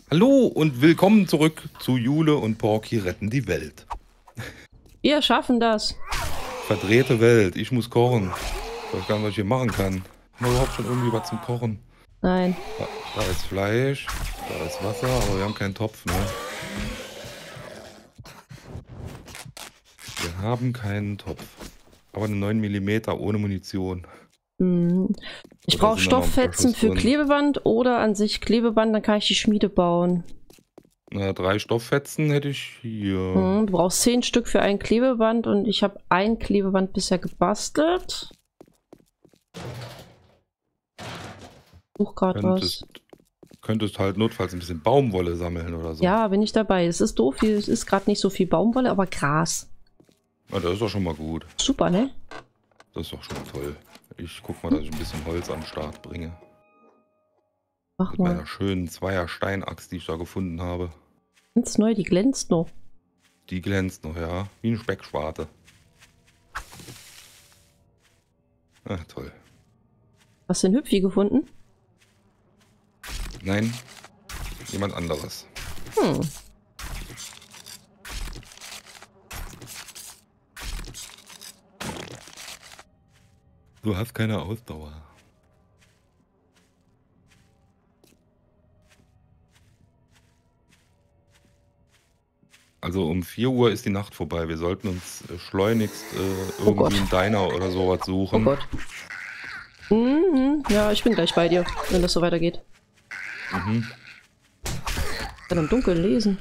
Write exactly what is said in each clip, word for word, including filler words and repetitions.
Hallo und willkommen zurück zu Jule und Porky retten die Welt. Wir schaffen das. Verdrehte Welt, ich muss kochen. Ich weiß gar nicht, was ich hier machen kann. Haben wir überhaupt schon irgendwie was zum Kochen? Nein. Da, da ist Fleisch, da ist Wasser, aber wir haben keinen Topf, ne? Wir haben keinen Topf. Aber eine neun Millimeter ohne Munition. Hm. Ich brauche Stofffetzen für Klebeband oder an sich Klebeband, dann kann ich die Schmiede bauen. Na, drei Stofffetzen hätte ich hier. Hm, du brauchst zehn Stück für ein Klebeband und ich habe ein Klebeband bisher gebastelt. Such gerade was. Könntest halt notfalls ein bisschen Baumwolle sammeln oder so. Ja, bin ich dabei. Es ist doof, es ist gerade nicht so viel Baumwolle, aber Gras. Na, das ist doch schon mal gut. Super, ne? Das ist doch schon toll. Ich guck mal, dass ich ein bisschen Holz an den Start bringe. Mach Mit mal. meiner schönen Zweier Steinaxt, die ich da gefunden habe. Ganz neu, die glänzt noch. Die glänzt noch, ja. Wie eine Speckschwarte. Ah, toll. Hast du den Hüpfi gefunden? Nein, jemand anderes. Hm. Du hast keine Ausdauer. Also um vier Uhr ist die Nacht vorbei. Wir sollten uns schleunigst äh, irgendwie Oh einen Diner oder sowas suchen. Oh Gott. Mhm. Ja, ich bin gleich bei dir, wenn das so weitergeht. Mhm. Ich kann im Dunkeln lesen.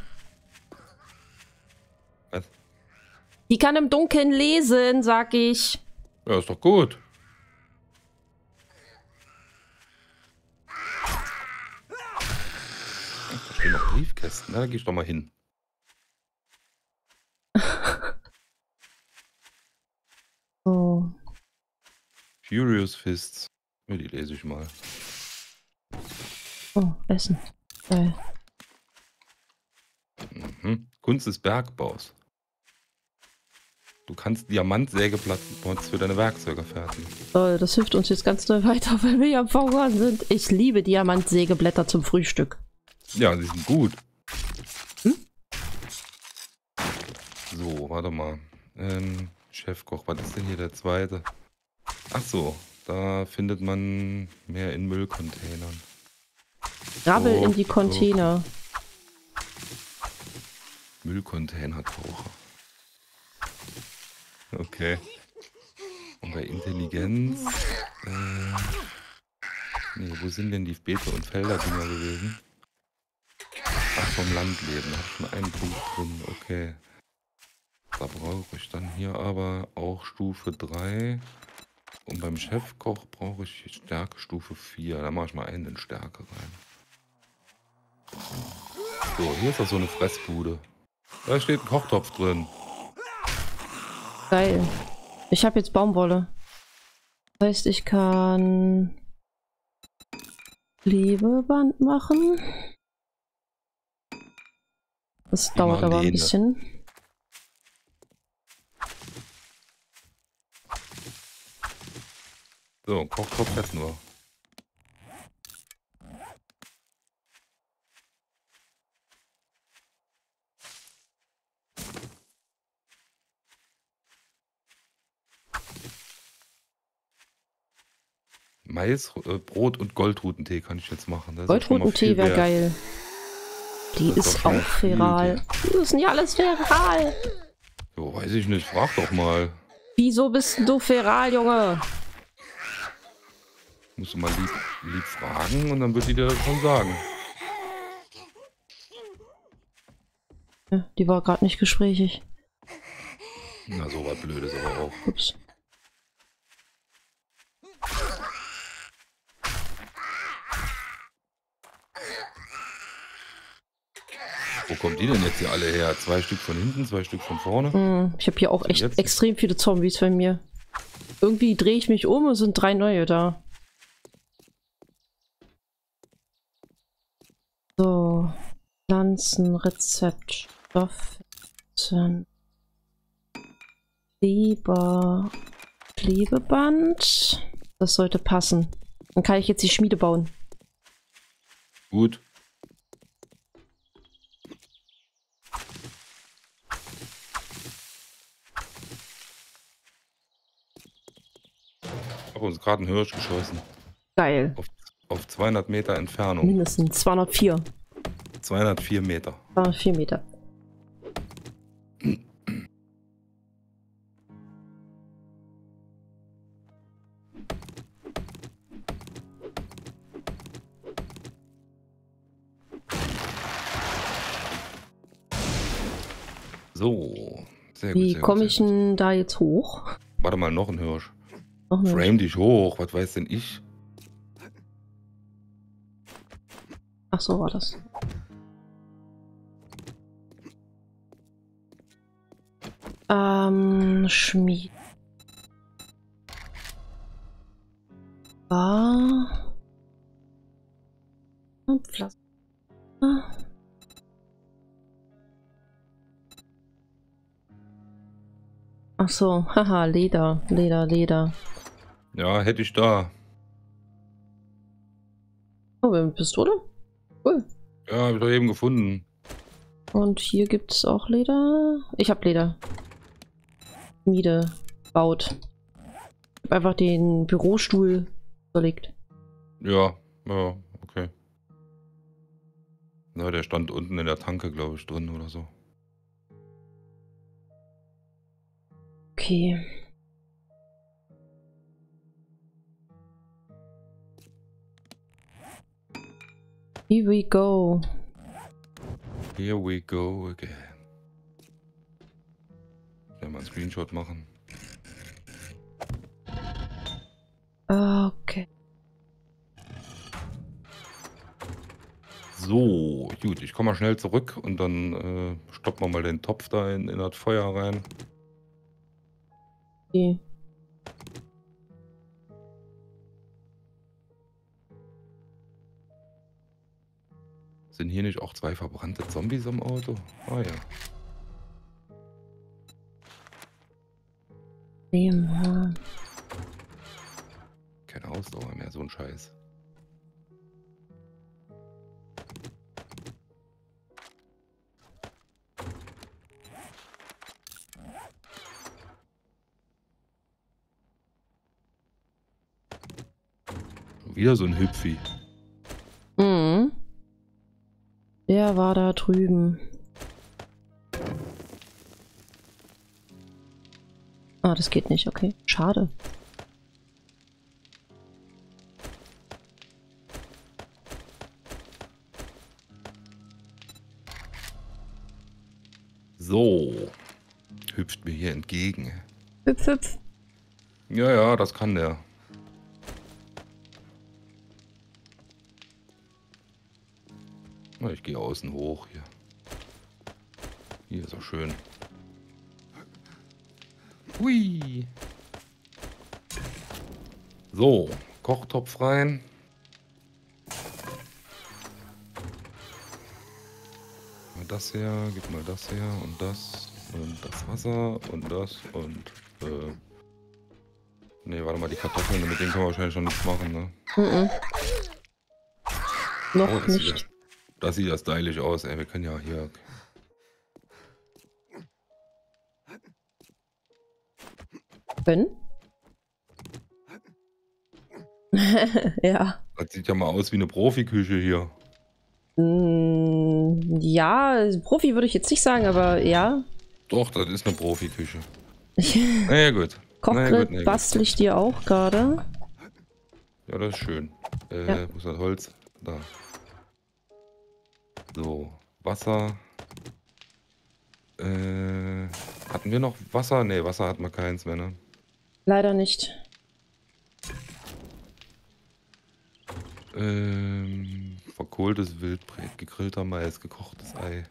Was? Die kann im Dunkeln lesen, sag ich. Ja, ist doch gut. Da stehen noch Briefkästen, da geh ich doch mal hin. Oh. Furious Fists. Ja, die lese ich mal. Oh, Essen. Geil. Mhm. Kunst des Bergbaus. Du kannst Diamantsägeplatz für deine Werkzeuge fertigen. Oh, das hilft uns jetzt ganz doll weiter, weil wir ja am Verhungern sind. Ich liebe Diamantsägeblätter zum Frühstück. Ja, die sind gut. Hm? So, warte mal. Ähm, Chefkoch, was ist denn hier der zweite? Ach so, da findet man mehr in Müllcontainern. Rabbel Oh, in die Container. Müllcontainer-Taucher. Okay. Und bei Intelligenz... Äh, nee, wo sind denn die Beete- und Felder-Dinger gewesen? Ach, vom Landleben. Da habe ich schon einen Punkt drin. Okay. Da brauche ich dann hier aber auch Stufe drei. Und beim Chefkoch brauche ich Stärke Stufe vier. Da mache ich mal einen in Stärke rein. So, hier ist doch so eine Fressbude. Da steht ein Kochtopf drin. Geil. Ich habe jetzt Baumwolle. Das heißt, ich kann Klebeband machen. Das dauert Marlene. aber ein bisschen. So, ein Kochtopf jetzt nur. Mais, äh, Brot und Goldrutentee kann ich jetzt machen. Goldrutentee wäre geil. Die ist, ist auch feral. Die ist nicht alles feral. Jo, weiß ich nicht. Frag doch mal. Wieso bist du feral, Junge? Musst du mal lieb, lieb fragen und dann wird die dir das schon sagen. Ja, die war gerade nicht gesprächig. Na, so was Blödes aber auch. Ups. Wo kommen die denn jetzt hier alle her? Zwei Stück von hinten, zwei Stück von vorne? Mm, ich habe hier auch echt jetzt extrem viele Zombies bei mir. Irgendwie drehe ich mich um und sind drei neue da. So. Pflanzenrezept. Stofffetzen. Kleber. Klebeband. Das sollte passen. Dann kann ich jetzt die Schmiede bauen. Gut. Ich habe uns gerade einen Hirsch geschossen. Geil. Auf, auf zweihundert Meter Entfernung. Mindestens zweihundertvier. zweihundertvier Meter. zweihundertvier Meter. So, sehr gut. Wie sehr gut, komme sehr ich gut. denn da jetzt hoch? Warte mal, noch ein Hirsch. Noch nicht. Frame dich hoch, was weiß denn ich? Ach so war das. Ähm, Schmied. War. Pflaster. Ach so, haha, Leder, Leder, Leder. Ja, hätte ich da. Oh, wir haben eine Pistole? Cool. Ja, habe ich doch eben gefunden. Und hier gibt es auch Leder. Ich habe Leder. Schmiede baut. Ich hab einfach den Bürostuhl verlegt. Ja, ja, okay. Na, der stand unten in der Tanke, glaube ich, drin oder so. Okay. Here we go. Here we go again. Ich will mal einen Screenshot machen. Okay. So, gut, ich komme mal schnell zurück und dann äh, stoppen wir mal den Topf da in, in das Feuer rein. Okay. Sind hier nicht auch zwei verbrannte Zombies am Auto? Ah ja. Dem, Keine Ausdauer mehr, so ein Scheiß. Schon wieder so ein Hüpfi. mhm. Der war da drüben. Ah, das geht nicht, okay. Schade. So. Hüpft mir hier entgegen. Hüpf, hüpf. Ja, ja, das kann der. Na, ich gehe außen hoch hier. Hier ist auch schön. Hui. So, Kochtopf rein. Mal das her, gib mal das her und das und das Wasser und das und äh. Ne, warte mal, die Kartoffeln, mit denen können wir wahrscheinlich schon nichts machen, ne? Mhm. Noch Oh, das nicht. Sieht ja, das sieht ja stylisch aus, ey. Wir können ja hier. Können? Ja. Das sieht ja mal aus wie eine Profiküche hier. Mm, ja, Profi würde ich jetzt nicht sagen, aber ja. Doch, das ist eine Profiküche. Na ja, gut. Kochgrill Na ja, gut, na ja, bastel gut. ich dir auch gerade. Ja, das ist schön. Äh, Ja. wo ist das Holz? Da. So, Wasser. Äh, hatten wir noch Wasser? Ne, Wasser hatten wir keins mehr, ne? Leider nicht. Ähm, verkohltes Wildbret, gegrillter Mais, gekochtes Ei.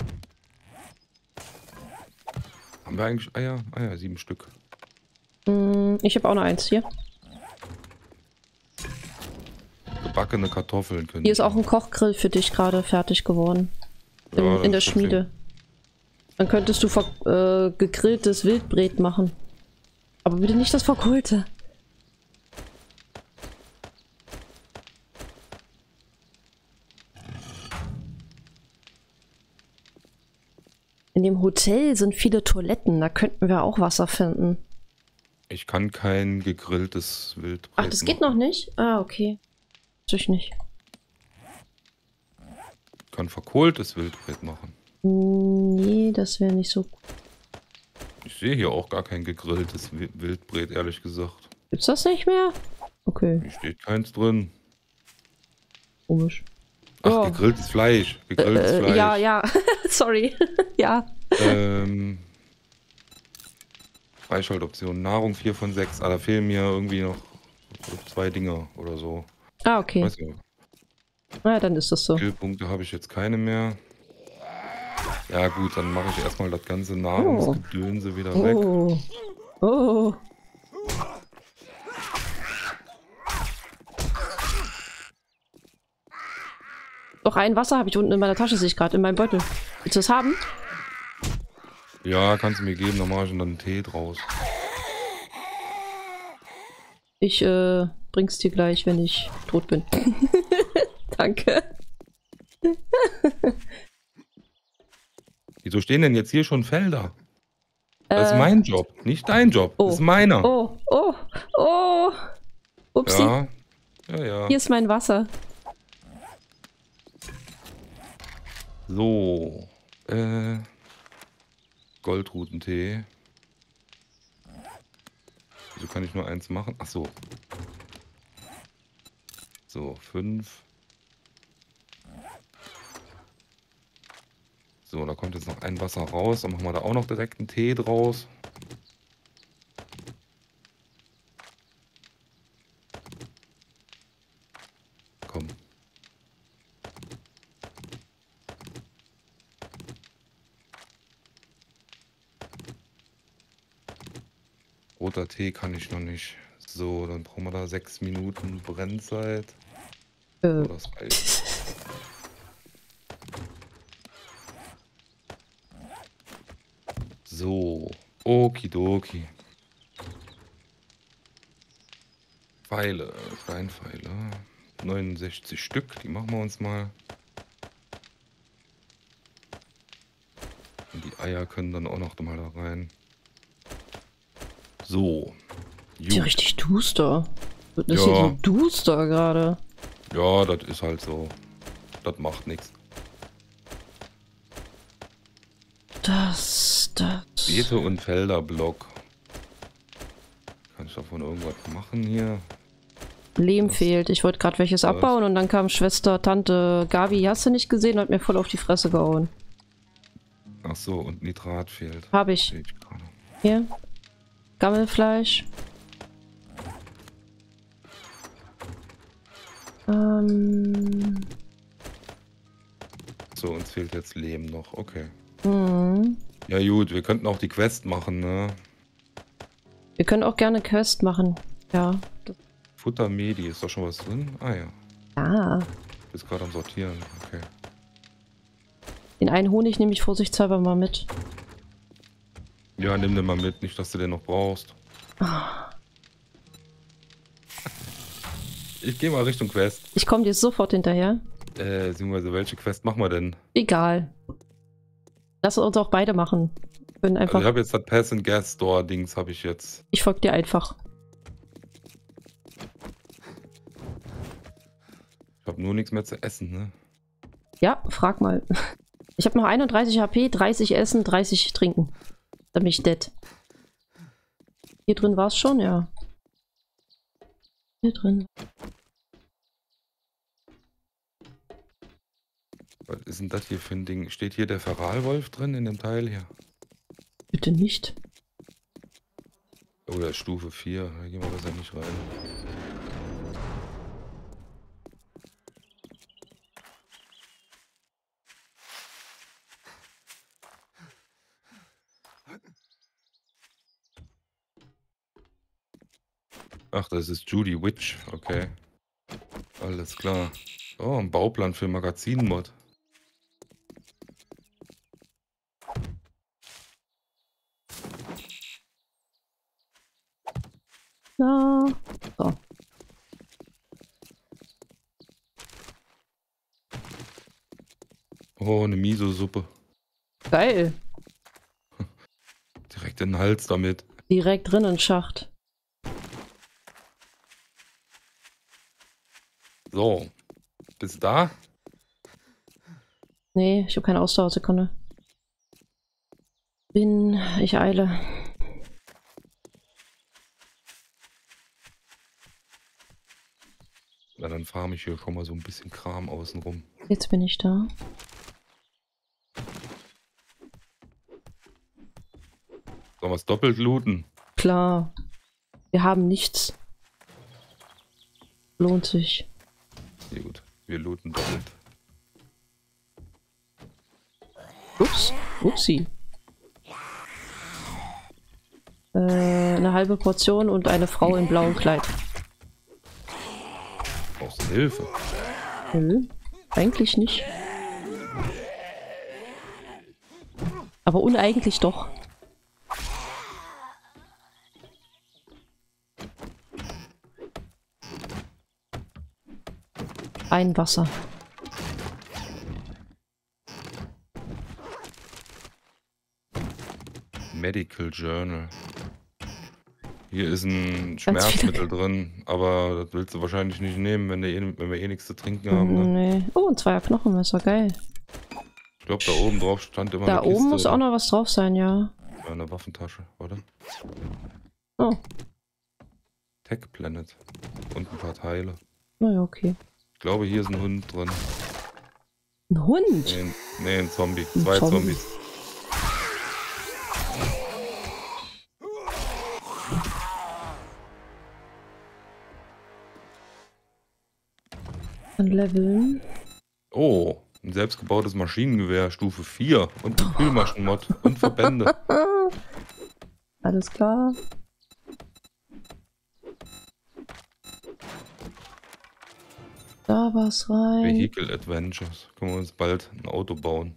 Haben wir eigentlich Eier? Ah ja, sieben Stück. Mm, ich habe auch noch eins hier. Gebackene Kartoffeln können. Hier ist auch ein Kochgrill für dich gerade fertig geworden. In, Ja, in der das ist Schmiede. Dann könntest du ver äh, gegrilltes Wildbret machen. Aber bitte nicht das verkohlte. In dem Hotel sind viele Toiletten, da könnten wir auch Wasser finden. Ich kann kein gegrilltes Wildbret Ach, das geht machen. noch nicht? Ah, okay. Natürlich nicht. Ich kann verkohltes Wildbret machen. Nee, das wäre nicht so gut. Ich sehe hier auch gar kein gegrilltes Wi- Wildbret, ehrlich gesagt. Gibt's das nicht mehr? Okay, Hier steht keins drin. komisch. Ach, Oh. gegrilltes Fleisch. Gegrilltes Äh, Fleisch. ja, ja. Sorry. Ja. Ähm, Freischaltoption. Nahrung vier von sechs. Ah, da fehlen mir irgendwie noch zwei Dinger oder so. Ah, okay. Weiß nicht. Na, dann ist das so. Skillpunkte habe ich jetzt keine mehr. Ja gut, dann mache ich erstmal das ganze Nahrungsgedönse wieder weg. Oh. Oh. Doch ein Wasser habe ich unten in meiner Tasche, sehe ich gerade, in meinem Beutel. Willst du es haben? Ja, kannst du mir geben, dann mache ich dann einen Tee draus. Ich äh, bring's dir gleich, wenn ich tot bin. Danke. Wieso stehen denn jetzt hier schon Felder? Das Äh, ist mein Job, nicht dein Job. oh. Das ist meiner. Oh, oh, oh. Upsi. Ja, ja, ja. Hier ist mein Wasser. So, äh, Goldrutentee. Wieso kann ich nur eins machen? Ach so. So, fünf. So, da kommt jetzt noch ein Wasser raus. Dann machen wir da auch noch direkt einen Tee draus. Komm. Roter Tee kann ich noch nicht. So, dann brauchen wir da sechs Minuten Brennzeit. Äh, Oh, das reicht. So, okidoki. Pfeile, Steinpfeile. neunundsechzig Stück, die machen wir uns mal. Und die Eier können dann auch noch mal da rein. So. ist ja Gut. richtig duster. Das ist Ja. hier so duster gerade. Ja, das ist halt so. Das macht nichts. Das, das. Beete und Felderblock. Kann ich davon irgendwas machen hier? Lehm Das- fehlt. Ich wollte gerade welches das- abbauen und dann kam Schwester, Tante Gabi, hast du nicht gesehen, und hat mir voll auf die Fresse gehauen. Ach so, und Nitrat fehlt. Habe ich. Sehe ich gerade. Hier. Gammelfleisch. Ähm. So, uns fehlt jetzt Lehm noch. Okay. Hm. Ja gut, wir könnten auch die Quest machen, ne? Wir können auch gerne Quest machen. Ja. Das, Futter Medi, ist da schon was drin? Ah ja, ja. ist gerade am Sortieren. Okay. Den einen Honig nehme ich vorsichtshalber mal mit. Ja, nimm den mal mit, nicht, dass du den noch brauchst. Ich gehe mal Richtung Quest. Ich komme dir sofort hinterher. Äh, beziehungsweise welche Quest machen wir denn? Egal. Lass uns auch beide machen. Wir können Also einfach. ich habe jetzt das Pass and Gas Store Dings habe ich jetzt. Ich folge dir einfach. Ich habe nur nichts mehr zu essen, ne? Ja, frag mal. Ich habe noch einunddreißig H P, dreißig Essen, dreißig Trinken. Dann bin ich dead. Hier drin war es schon, ja. Hier drin. Was ist denn das hier für ein Ding? Steht hier der Feralwolf drin in dem Teil hier? Bitte nicht. Oh, der ist Stufe vier. Da gehen wir besser nicht rein. Ach, das ist Judy Witch. Okay. Alles klar. Oh, ein Bauplan für Magazinmod. Na. So. Oh, eine Miso-Suppe. Geil. Direkt in den Hals damit. Direkt drin in den Schacht. So. Bis da? Nee, ich habe keine Ausdauersekunde. Bin, ich eile. Na, dann farm ich hier schon mal so ein bisschen Kram außenrum. Jetzt bin ich da. Sollen wir es doppelt looten? Klar. Wir haben nichts. Lohnt sich. Ja gut, wir looten doppelt. Ups. Upsi. Äh, eine halbe Portion und eine Frau in blauem Kleid. Brauchst du Hilfe? Nö, eigentlich nicht. Aber uneigentlich doch. Ein Wasser. Medical Journal. Hier ist ein Ganz Schmerzmittel viele. drin, aber das willst du wahrscheinlich nicht nehmen, wenn, du eh, wenn wir eh nichts zu trinken haben. Ne? Nee. Oh, ein Zweier Knochenmesser, geil. Ich glaube, da oben drauf stand immer Da eine Kiste. oben muss oder? auch noch was drauf sein, ja. Ja, eine Waffentasche, oder? Oh, Tech Planet. Und ein paar Teile. naja, okay. Ich glaube, hier ist ein Hund drin. Ein Hund? Nee, nee ein Zombie. Ein Zwei Zombie. Zombies. An Leveln. Oh, ein selbstgebautes Maschinengewehr, Stufe vier. Und ein Kühlmaschenmod. Und Verbände. Alles klar. Da was rein. Vehicle Adventures. Können wir uns bald ein Auto bauen.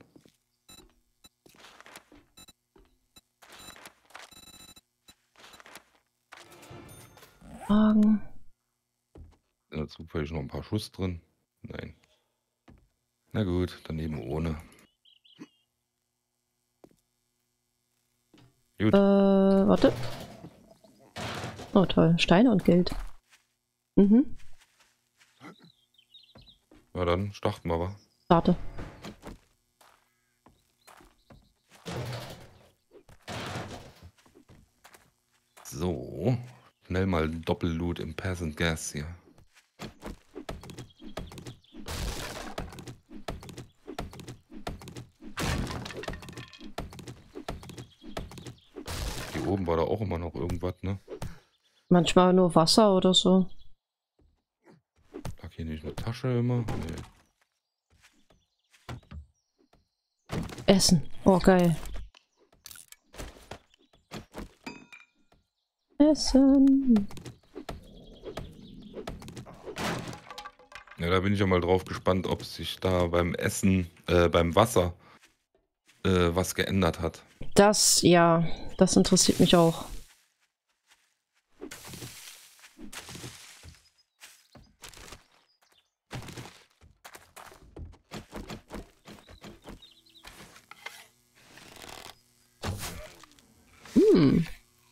Wagen. Sind da zufällig noch ein paar Schuss drin? Nein. Na gut, dann eben ohne. Gut. Äh, warte. Oh, toll. Steine und Geld. Mhm. Na dann, starten wir aber. Warte. So. Schnell mal Doppelloot im Peasant Gas hier. Hier oben war da auch immer noch irgendwas, ne? Manchmal nur Wasser oder so. Lag hier nicht eine Tasche immer? Nee. Essen. Oh, geil. Essen. Ja, da bin ich ja mal drauf gespannt, ob sich da beim Essen, äh, beim Wasser äh, was geändert hat. Das, ja, das interessiert mich auch. Hm.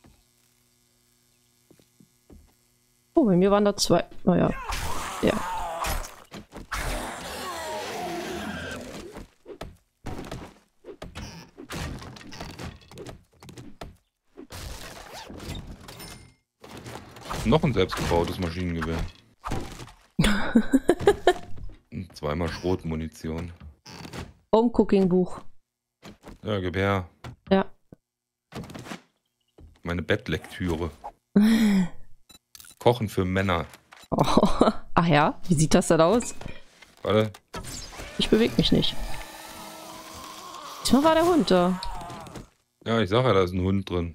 Oh, bei mir waren da zwei. Oh ja. Ja. Noch ein selbstgebautes Maschinengewehr. Und zweimal Schrotmunition. Home Cooking Buch. Ja, gib her. Ja. Meine Bettlektüre. Kochen für Männer. Oh. Ach ja, wie sieht das denn aus? Warte. Ich bewege mich nicht. Diesmal war der Hund da. Ja, ich sag ja, da ist ein Hund drin.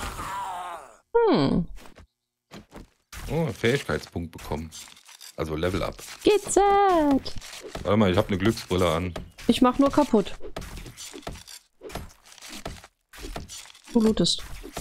Hm. Oh, Fähigkeitspunkt bekommen. Also Level up. G Z. Warte mal, ich habe eine Glücksbrille an. Ich mach nur kaputt. Du lootest.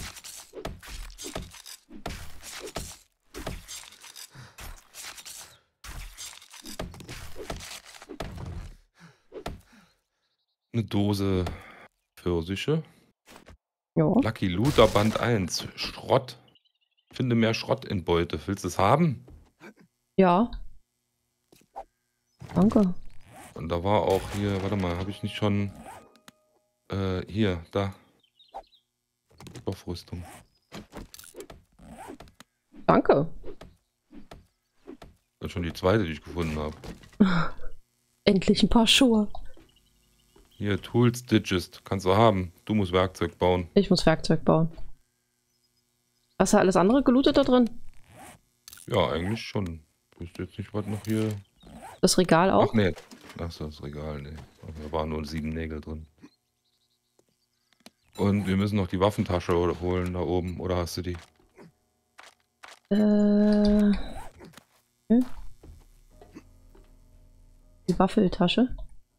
Eine Dose Pfirsiche. Ja. Lucky Looter Band eins. Schrott. Finde mehr Schrott in Beute. Willst du es haben? Ja. Danke. Und da war auch hier, warte mal, habe ich nicht schon, äh, hier, da. Stoffrüstung. Danke. Das ist schon die zweite, die ich gefunden habe. Endlich ein paar Schuhe. Hier, Tools, Digest, kannst du haben. Du musst Werkzeug bauen. Ich muss Werkzeug bauen. Hast du alles andere gelootet da drin? Ja, eigentlich schon. Ich wüsste jetzt nicht, was noch hier... Das Regal auch? Ach nee, ach so, das Regal, nee. Da waren nur sieben Nägel drin. Und wir müssen noch die Waffentasche holen da oben, oder hast du die? Äh... Hm? Die Waffeltasche.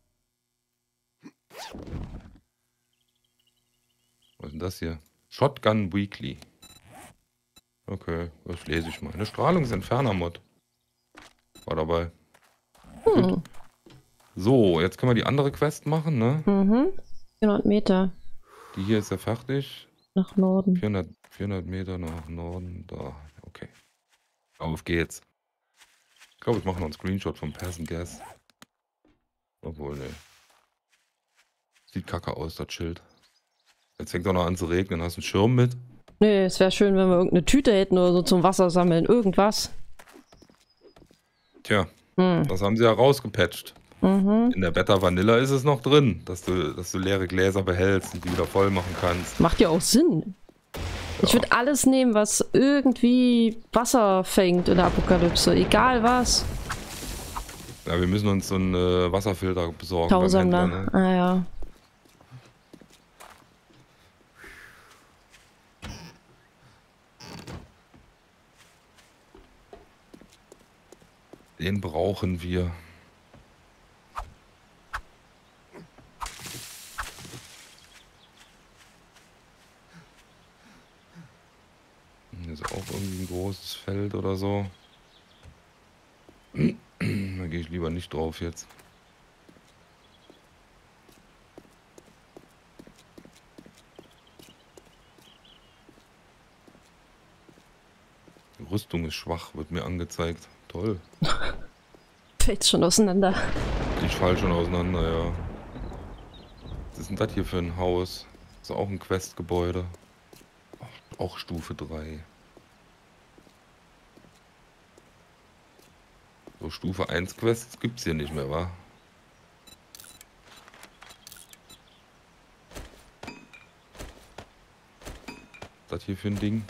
Was ist denn das hier? Shotgun Weekly. Okay, das lese ich mal. Eine Strahlungsentferner-Mod war dabei. Hm. So, jetzt können wir die andere Quest machen, ne? Mhm. vierhundert Meter Die hier ist ja fertig. nach Norden. vierhundert, vierhundert Meter nach Norden. Da, okay. Auf geht's. Ich glaube, ich mache noch einen Screenshot vom Pass and Gas. Obwohl, ne. Sieht kacke aus, das Schild. Jetzt fängt auch noch an zu regnen. Hast du einen Schirm mit? Nee, es wäre schön, wenn wir irgendeine Tüte hätten oder so zum Wasser sammeln. Irgendwas. Tja, Hm. das haben sie ja rausgepatcht. Mhm. In der Beta Vanilla ist es noch drin, dass du, dass du leere Gläser behältst und die wieder voll machen kannst. Macht ja auch Sinn. Ich würde alles nehmen, was irgendwie Wasser fängt in der Apokalypse. Egal was. Ja, wir müssen uns so einen äh, Wasserfilter besorgen. beim Tausammler. Händler, ne? Ah ja. Den brauchen wir. Hier ist auch irgendwie ein großes Feld oder so. Da gehe ich lieber nicht drauf jetzt. Die Rüstung ist schwach, wird mir angezeigt. Toll. Fällt schon auseinander. Ich fall schon auseinander, ja. Was ist denn das hier für ein Haus? Das ist auch ein Questgebäude. Auch Stufe drei. So Stufe eins Quests gibt's hier nicht mehr, wa? Was ist das hier für ein Ding?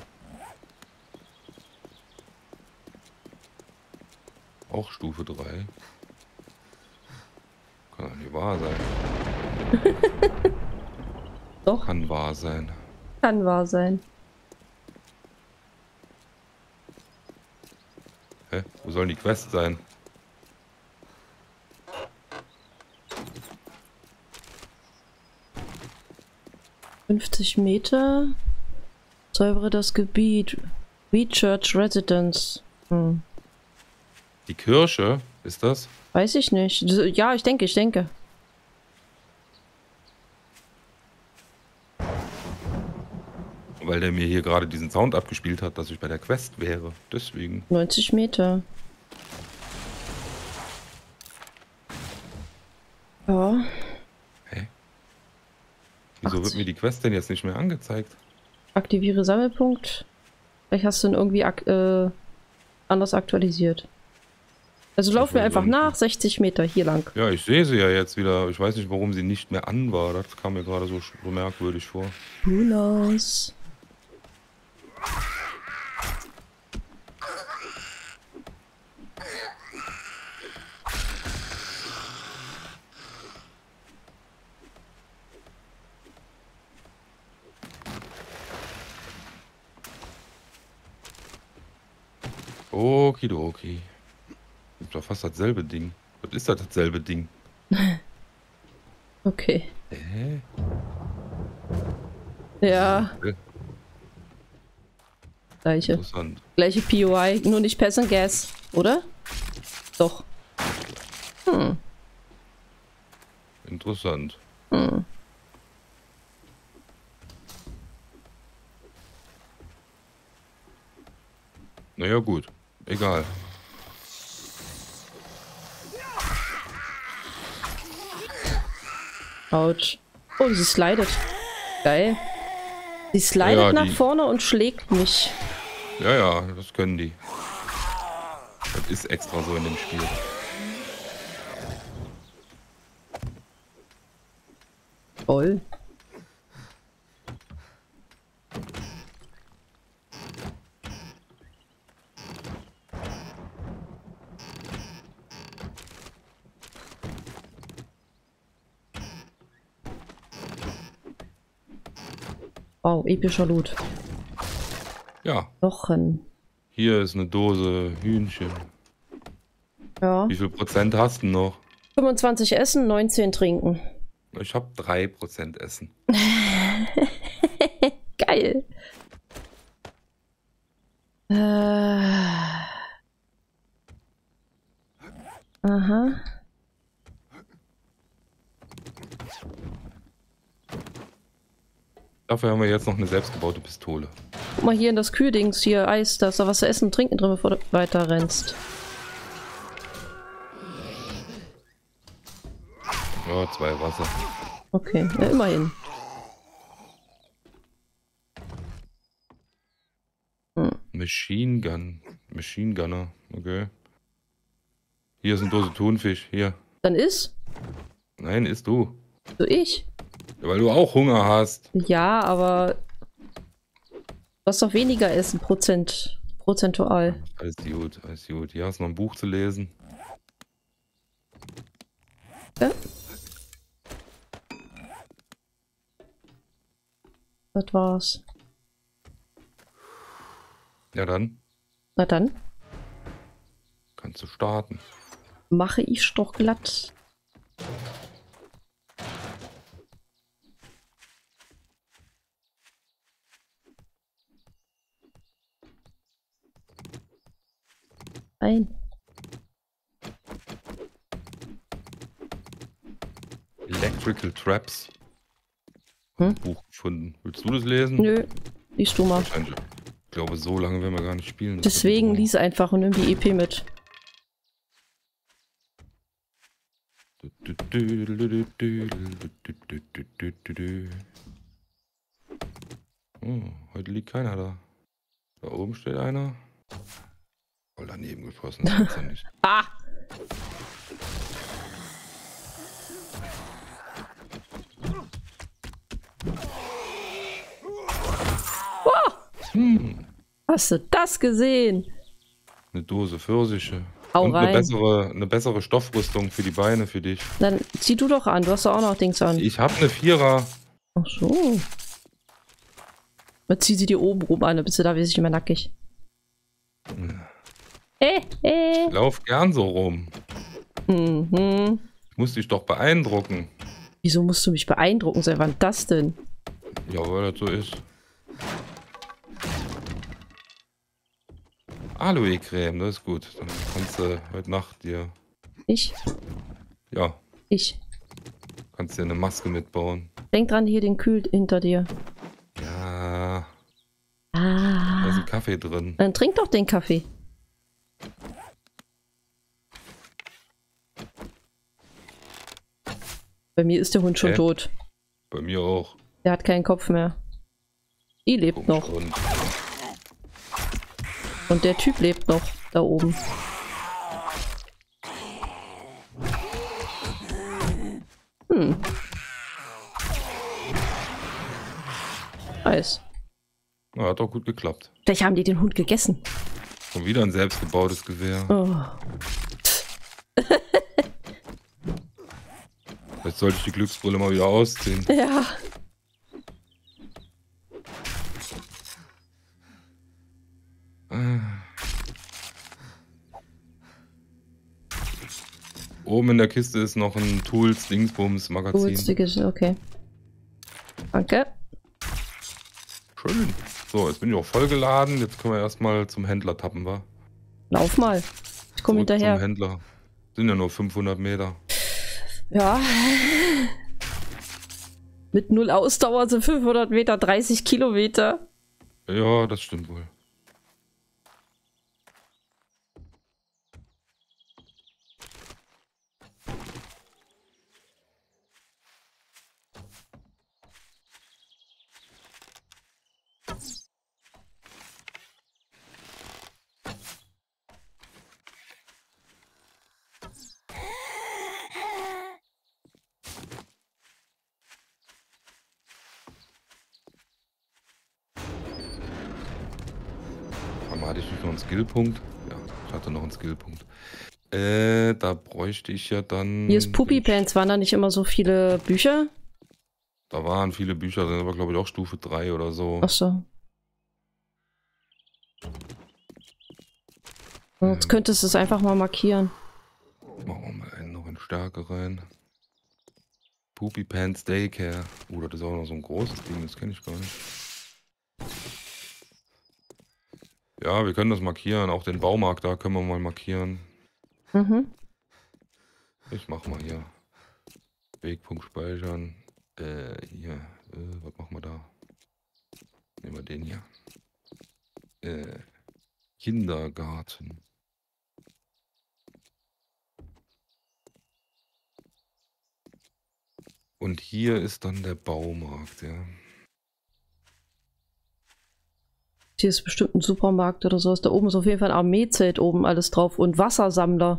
Auch Stufe drei. Kann doch nicht wahr sein. Doch, Kann wahr sein. kann wahr sein. Hä? Wo sollen die Quests sein? fünfzig Meter. Säubere das Gebiet. Church Residence. Hm. Die Kirche? Ist das? Weiß ich nicht. Ja, ich denke, ich denke. Weil der mir hier gerade diesen Sound abgespielt hat, dass ich bei der Quest wäre. Deswegen. neunzig Meter. Ja. Hä? Wieso wird mir die Quest denn jetzt nicht mehr angezeigt? Aktiviere Sammelpunkt. Vielleicht hast du ihn irgendwie ak äh, anders aktualisiert. Also laufen wir einfach nach, sechzig Meter hier lang. Ja, ich sehe sie ja jetzt wieder. Ich weiß nicht, warum sie nicht mehr an war. Das kam mir gerade so, so merkwürdig vor. Who knows? Okidoki. Ist doch fast dasselbe Ding. Was ist das dasselbe Ding? Okay. Hä? Ja. Äh, Gleiche. Interessant. Gleiche P O I, nur nicht Pass and Gas, oder? Doch. Hm. Interessant. Hm. Naja, gut. Egal. Autsch. Oh, sie slidet. Geil. Sie slidet Ja, nach die- vorne und schlägt mich. Ja, ja, das können die. Das ist extra so in dem Spiel. Toll. Wow, epischer Loot. Ja, Knochen. hier ist eine Dose Hühnchen. Ja. Wie viel Prozent hast du noch? fünfundzwanzig essen, neunzehn trinken. Ich habe drei Prozent Essen. Geil. Äh. Aha. Dafür haben wir jetzt noch eine selbstgebaute Pistole. Guck mal hier in das Kühldings, hier Eis, da ist da was zu essen und trinken drin, bevor du weiter rennst. Ja, zwei Wasser. Okay, ja, immerhin. Machine Gun. Machine Gunner. Okay. Hier ist eine Dose Thunfisch. Hier. Dann ist Nein, isst du. so ich. Ja, weil du auch Hunger hast. Ja, aber du hast doch weniger essen, Prozent, prozentual. Alles gut, alles gut. Hier hast du noch ein Buch zu lesen. Ja. Das war's. Ja, dann Na dann, kannst du starten. mache ich doch glatt. Ein. Electrical Traps. Hm? Ein Buch gefunden. Willst du das lesen? Nö, liest du mal. Wahrscheinlich. Ich glaube, so lange werden wir gar nicht spielen. Deswegen lies einfach und nimm die E P mit. Oh, heute liegt keiner da. Da oben steht einer. Voll daneben geschossen. Das gibt's ja nicht. Ah! Wow! Hm, Hast du das gesehen? eine Dose Pfirsiche. Hau Und eine rein. bessere, eine bessere Stoffrüstung für die Beine für dich. Dann zieh du doch an, du hast doch auch noch Dings an. Ich habe eine Vierer. Ach so. Dann zieh sie dir oben rum an, dann bist du da wesentlich mehr nackig. Äh, äh. Ich lauf gern so rum. Mhm. Ich muss dich doch beeindrucken. Wieso musst du mich beeindrucken? Seit wann das denn? Ja, weil das so ist. Aloe-Creme, das ist gut. Dann kannst du heute Nacht dir, Ich? ja, Ich. kannst dir eine Maske mitbauen. Denk dran, hier den Kühl hinter dir. Ja, da ist Ah. ein Kaffee drin. Dann trink doch den Kaffee. Bei mir ist der Hund schon Hä? tot. Bei mir auch. Der hat keinen Kopf mehr. Die lebt noch. Und Und der Typ lebt noch. Da oben. Hm. Nice. ja, hat auch gut geklappt. Vielleicht haben die den Hund gegessen. Schon wieder ein selbstgebautes Gewehr. Oh. Vielleicht sollte ich die Glücksbrille mal wieder ausziehen. Ja. Oben in der Kiste ist noch ein Tools Dingsbums Magazin. Gutstiges, okay. Danke. Schön. So, jetzt bin ich auch vollgeladen. Jetzt können wir erstmal zum Händler tappen, wa? Lauf mal. Ich komme Zurück Zum hinterher. Händler. Sind ja nur fünfhundert Meter. Ja. Mit null Ausdauer sind fünfhundert Meter dreißig Kilometer. Ja, das stimmt wohl. noch einen Skillpunkt? Ja, ich hatte noch einen Skillpunkt. Äh, da bräuchte ich ja dann... Hier ist Puppy Pants. Waren da nicht immer so viele Bücher? Da waren viele Bücher, sind aber glaube ich auch Stufe drei oder so. Ach so. Jetzt könntest du es einfach mal markieren. Machen wir mal einen noch in Stärke rein. Poopy Pants Daycare. Oh, das ist auch noch so ein großes Ding, das kenne ich gar nicht. Ja, wir können das markieren. Auch den Baumarkt da können wir mal markieren. Mhm. Ich mach mal hier. Wegpunkt speichern. Äh, hier. Äh, was machen wir da? Nehmen wir den hier. Äh, Kindergarten. Und hier ist dann der Baumarkt, ja. Hier ist bestimmt ein Supermarkt oder sowas. Da oben ist auf jeden Fall ein Armeezelt oben alles drauf und Wassersammler.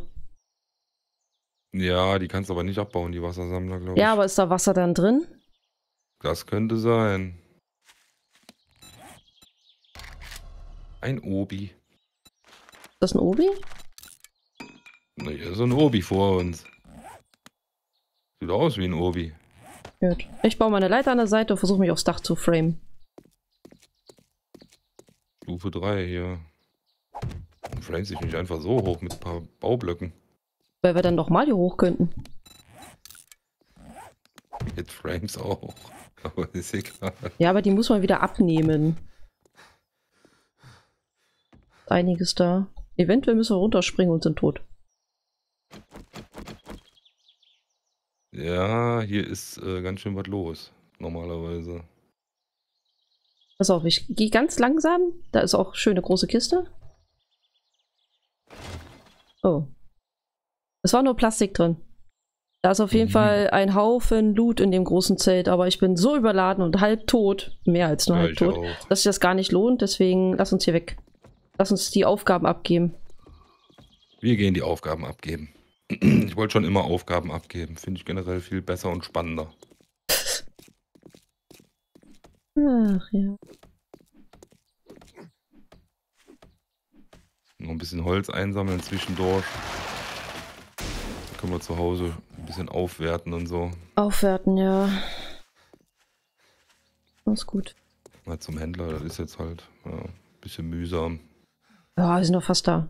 Ja, die kannst du aber nicht abbauen, die Wassersammler, glaube ich. Ja, aber ist da Wasser dann drin? Das könnte sein. Ein Obi. Ist das ein Obi? Na, hier ist so ein Obi vor uns. Sieht aus wie ein Obi. Gut. Ich baue meine Leiter an der Seite und versuche mich aufs Dach zu framen. Stufe drei hier. Du framest dich nicht einfach so hoch mit ein paar Baublöcken. Weil wir dann nochmal hier hoch könnten. Mit Frames auch. Aber ist egal. Ja, aber die muss man wieder abnehmen. Einiges da. Eventuell müssen wir runterspringen und sind tot. Ja, hier ist äh, ganz schön was los. Normalerweise. Pass auf, ich gehe ganz langsam. Da ist auch schöne große Kiste. Oh. Es war nur Plastik drin. Da ist auf jeden Mhm. Fall ein Haufen Loot in dem großen Zelt, aber ich bin so überladen und halb tot, mehr als nur Ja, halb ich tot, auch. dass sich das gar nicht lohnt. Deswegen lass uns hier weg. Lass uns die Aufgaben abgeben. Wir gehen die Aufgaben abgeben. Ich wollte schon immer Aufgaben abgeben. Finde ich generell viel besser und spannender. Ach ja. Noch ein bisschen Holz einsammeln zwischendurch. Dann können wir zu Hause ein bisschen aufwerten und so. Aufwerten, ja. Das ist gut. Mal zum Händler, das ist jetzt halt ja, ein bisschen mühsam. Ja, wir sind noch fast da.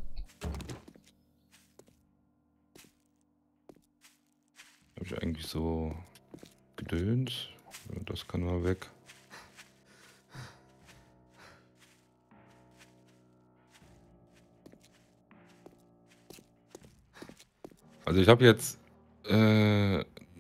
Habe ich eigentlich so Gedöns? Ja, das kann mal weg. Also ich habe jetzt äh,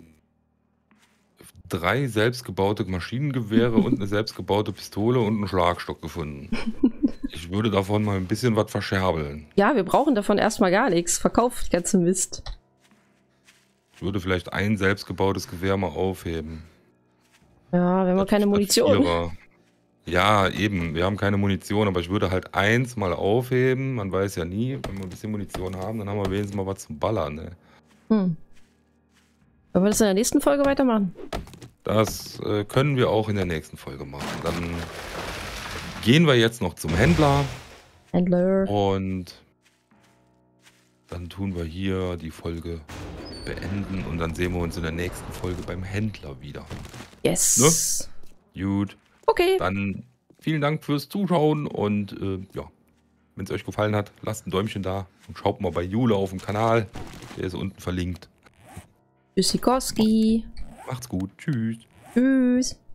drei selbstgebaute Maschinengewehre und eine selbstgebaute Pistole und einen Schlagstock gefunden. Ich würde davon mal ein bisschen was verscherbeln. Ja, wir brauchen davon erstmal gar nichts. Verkauft ganze Mist. Ich würde vielleicht ein selbstgebautes Gewehr mal aufheben. Ja, wir haben Das- keine das Munition. Vierer. Ja, eben. Wir haben keine Munition, aber ich würde halt eins mal aufheben. Man weiß ja nie, wenn wir ein bisschen Munition haben, dann haben wir wenigstens mal was zum Ballern. Ne? Hm. Wollen wir das in der nächsten Folge weitermachen? Das äh, können wir auch in der nächsten Folge machen. Dann gehen wir jetzt noch zum Händler Händler. und dann tun wir hier die Folge beenden und dann sehen wir uns in der nächsten Folge beim Händler wieder. Yes. Gut, Okay. dann vielen Dank fürs Zuschauen und äh, ja, wenn es euch gefallen hat, lasst ein Däumchen da und schaut mal bei Jule auf dem Kanal. Der ist unten verlinkt. Tschüssikowski. Macht's gut. Tschüss. Tschüss.